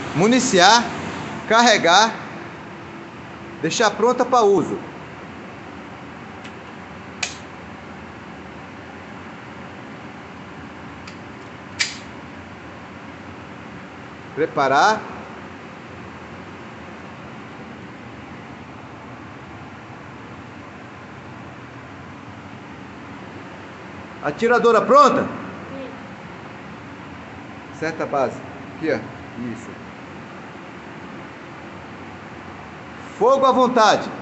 municiar, carregar, deixar pronta para uso. Preparar. Atiradora pronta? Sim. Certa base. Aqui, ó. Isso. Fogo à vontade.